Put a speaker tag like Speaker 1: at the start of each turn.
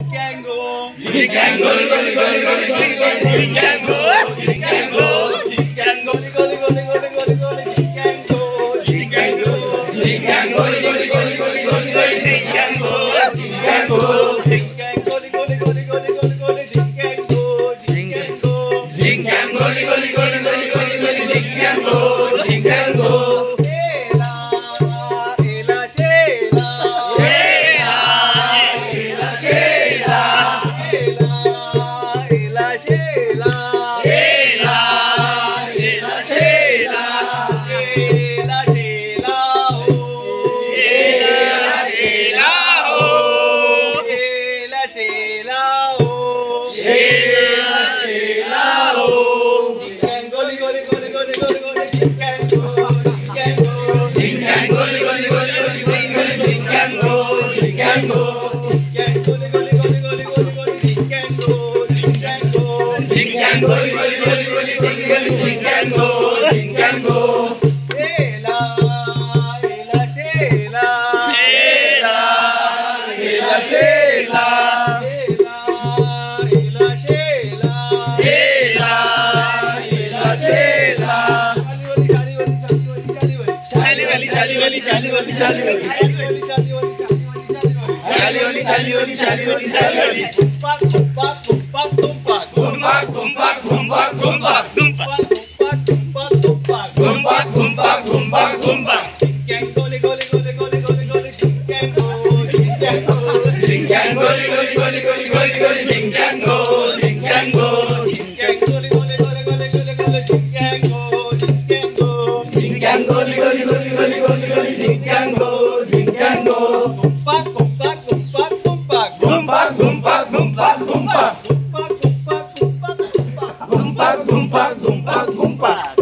Speaker 1: Gang go.
Speaker 2: Ging Gang, goolie, goolie, goolie, goolie, goolie, goolie, Ging Gang, go. Ging Gang, go. Ging Gang, go.
Speaker 1: Goli goli goli goli goli gang go.
Speaker 2: Ging Gang, go. Ging Gang, goolie, goolie, goolie, goolie, goolie, goolie, Ging Gang, go. Ging Gang, go.
Speaker 1: Ging gang goli goli goli goli goli goli gang go. Ging gang go.
Speaker 2: Ging Gang, goolie, goolie, goolie, goolie, goolie, goolie, Ging Gang, go. Ging Gang, go.
Speaker 1: Ela shela
Speaker 2: Shela, shela,
Speaker 1: ela shela
Speaker 2: shela, shela, shela,
Speaker 1: ela shela
Speaker 2: shela, shela,
Speaker 1: ela shela
Speaker 2: shela, shela,
Speaker 1: gang goli goli goli goli goli goli gang go.
Speaker 2: Ging Gang, goolie, goolie, goolie, goolie, goolie, goolie, Ging Gang, go. Ging Gang, go.
Speaker 1: Gang goli goli goli goli goli goli gang go.
Speaker 2: Ging Gang, goolie, goolie, goolie, goolie, goolie, goolie, Ging Gang, go. Ging Gang, go.
Speaker 1: Ela shela
Speaker 2: Shela, shela, shela,
Speaker 1: ela shela
Speaker 2: shela, shela, shela. Chali wali, chali wali, chali wali, chali wali. Chali wali, chali wali, chali wali, chali wali. Gumpak, gumpak, gumpak, gumpak, gumpak. Gumpak, gumpak, gumpak, gumpak. Ging Gang, goolie, goolie, goolie, goolie, goolie, Ging Gang, go. Ging Gang, go. Ging Gang, goolie, goolie, goolie, goolie, Ging Gang, goolie, goolie, goolie, goolie, goolie, goolie, Ging Gang, go. Ging Gang, go. Gumpak, gumpak, gumpak, gumpak. Gumpak, gumpak, gumpak, gumpak.